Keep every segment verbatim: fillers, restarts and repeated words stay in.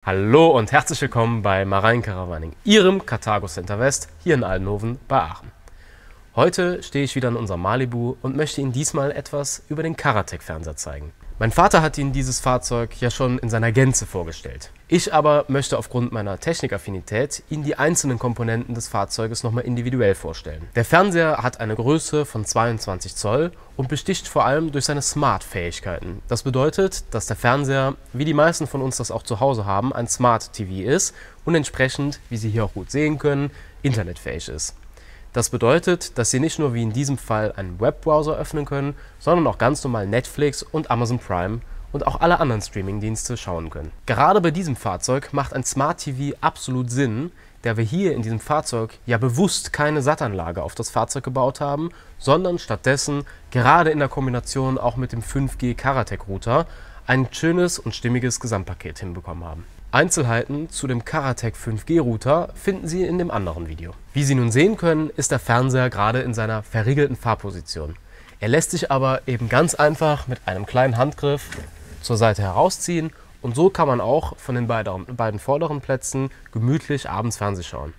Hallo und herzlich willkommen bei Marine Caravaning, Ihrem Carthago Center West hier in Aldenhoven bei Aachen. Heute stehe ich wieder in unserem Malibu und möchte Ihnen diesmal etwas über den Karatec-Fernseher zeigen. Mein Vater hat Ihnen dieses Fahrzeug ja schon in seiner Gänze vorgestellt. Ich aber möchte aufgrund meiner Technikaffinität Ihnen die einzelnen Komponenten des Fahrzeuges nochmal individuell vorstellen. Der Fernseher hat eine Größe von zweiundzwanzig Zoll und besticht vor allem durch seine Smart-Fähigkeiten. Das bedeutet, dass der Fernseher, wie die meisten von uns das auch zu Hause haben, ein Smart-T V ist und entsprechend, wie Sie hier auch gut sehen können, internetfähig ist. Das bedeutet, dass Sie nicht nur wie in diesem Fall einen Webbrowser öffnen können, sondern auch ganz normal Netflix und Amazon Prime und auch alle anderen Streamingdienste schauen können. Gerade bei diesem Fahrzeug macht ein Smart T V absolut Sinn, da wir hier in diesem Fahrzeug ja bewusst keine Sattanlage auf das Fahrzeug gebaut haben, sondern stattdessen gerade in der Kombination auch mit dem fünf G Karatec Router ein schönes und stimmiges Gesamtpaket hinbekommen haben. Einzelheiten zu dem Karatec fünf G Router finden Sie in dem anderen Video. Wie Sie nun sehen können, ist der Fernseher gerade in seiner verriegelten Fahrposition. Er lässt sich aber eben ganz einfach mit einem kleinen Handgriff zur Seite herausziehen und so kann man auch von den beiden, beiden vorderen Plätzen gemütlich abends Fernsehen schauen.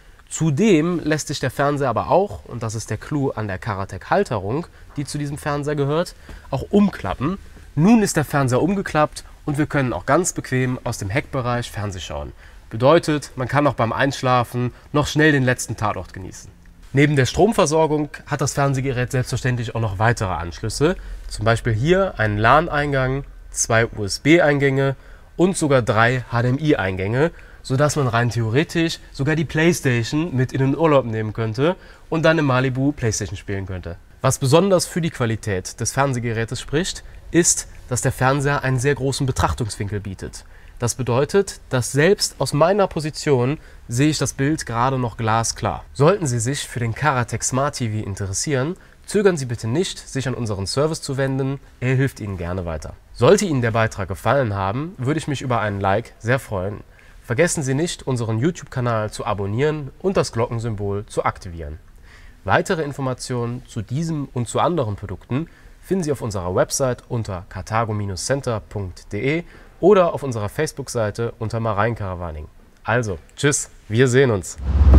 Zudem lässt sich der Fernseher aber auch, und das ist der Clou an der Karatec Halterung, die zu diesem Fernseher gehört, auch umklappen. Nun ist der Fernseher umgeklappt und wir können auch ganz bequem aus dem Heckbereich Fernsehen schauen. Bedeutet, man kann auch beim Einschlafen noch schnell den letzten Tatort genießen. Neben der Stromversorgung hat das Fernsehgerät selbstverständlich auch noch weitere Anschlüsse. Zum Beispiel hier einen LAN-Eingang, zwei U S B-Eingänge und sogar drei H D M I-Eingänge, sodass man rein theoretisch sogar die PlayStation mit in den Urlaub nehmen könnte und dann im Malibu PlayStation spielen könnte. Was besonders für die Qualität des Fernsehgerätes spricht, ist, dass der Fernseher einen sehr großen Betrachtungswinkel bietet. Das bedeutet, dass selbst aus meiner Position sehe ich das Bild gerade noch glasklar. Sollten Sie sich für den Karatec Smart T V interessieren, zögern Sie bitte nicht, sich an unseren Service zu wenden, er hilft Ihnen gerne weiter. Sollte Ihnen der Beitrag gefallen haben, würde ich mich über einen Like sehr freuen. Vergessen Sie nicht, unseren YouTube-Kanal zu abonnieren und das Glockensymbol zu aktivieren. Weitere Informationen zu diesem und zu anderen Produkten finden Sie auf unserer Website unter carthago Center punkt de oder auf unserer Facebook-Seite unter Marine Caravaning. Also, tschüss, wir sehen uns!